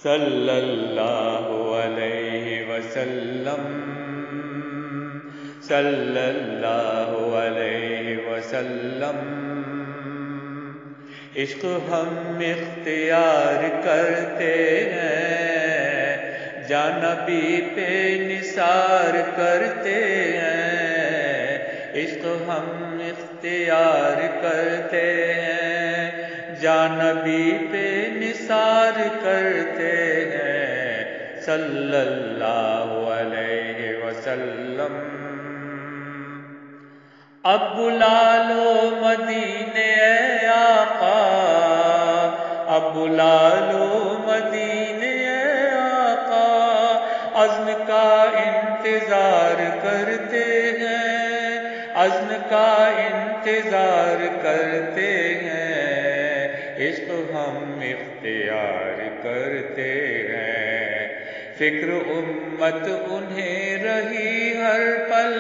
صلی اللہ علیہ وسلم، صلی اللہ علیہ وسلم۔ عشق ہم اختیار کرتے ہیں، جان نبی پہ نثار کرتے ہیں۔ عشق ہم اختیار کرتے ہیں، جان نبی پہ نثار کرتے ہیں، صلی اللہ علیہ وسلم۔ اب بلا لو مدینے اے آقا، اب بلا لو مدینے اے آقا، عزم کا انتظار کرتے ہیں، عزم کا انتظار کرتے ہیں۔ عشق ہم اختیار کرتے ہیں، فکر امت انہیں رہی ہر پل،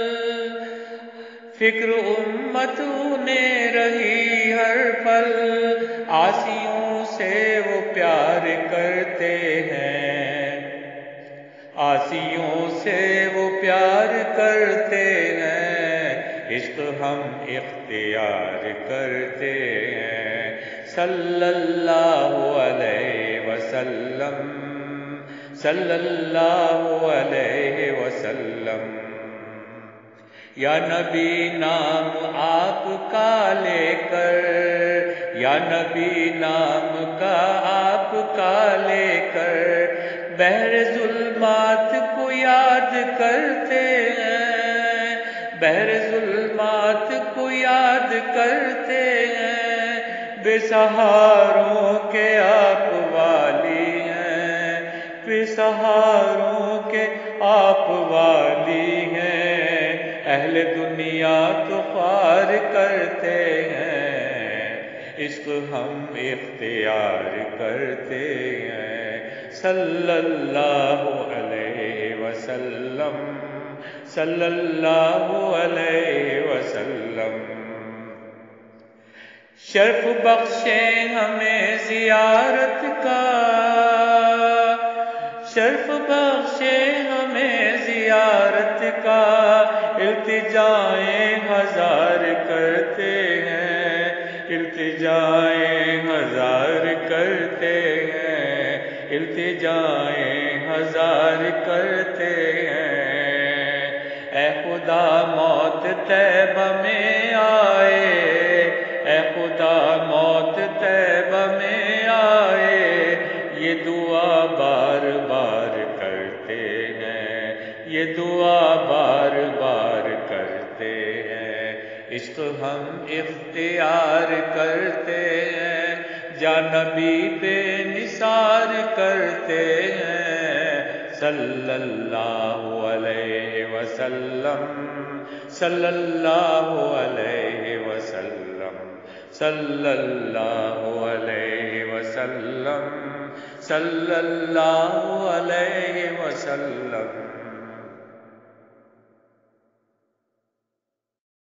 فکر امت انہیں رہی ہر پل۔ عاصیوں سے وہ پیار کرتے ہیں، عاصیوں سے وہ پیار کرتے ہیں۔ عشق ہم اختیار کرتے ہیں، صلی اللہ علیہ وسلم، صلی اللہ علیہ وسلم۔ یا نبی نام آپ کا لے کر، یا نبی نام کا آپ کا لے کر، بحر ظلمات کو یاد کرتے ہیں، بحر ظلمات کو یاد کرتے ہیں۔ بے سہاروں کے آپ والی ہیں، بے سہاروں کے آپ والی ہیں۔ اہل دنیا تو خوار کرتے ہیں، عشق ہم اختیار کرتے ہیں، صلی اللہ علیہ وسلم، صلی اللہ علیہ وسلم۔ شرف بخشیں ہمیں زیارت کا، شرف بخشیں ہمیں زیارت کا، التجائیں ہزار کرتے ہیں، التجائیں ہزار کرتے ہیں، التجائیں ہزار کرتے ہیں۔ اے خدا موت طیبہ میں آئے، اے خدا موت طیبہ میں آئے، یہ دعا بار بار کرتے ہیں، یہ دعا بار بار کرتے ہیں۔ عشق ہم اختیار کرتے ہیں، جان نبی پہ نثار کرتے ہیں، صلی اللہ علیہ وسلم، صلی اللہ علیہ وسلم، صلی اللہ علیہ وسلم، صلی اللہ علیہ وسلم۔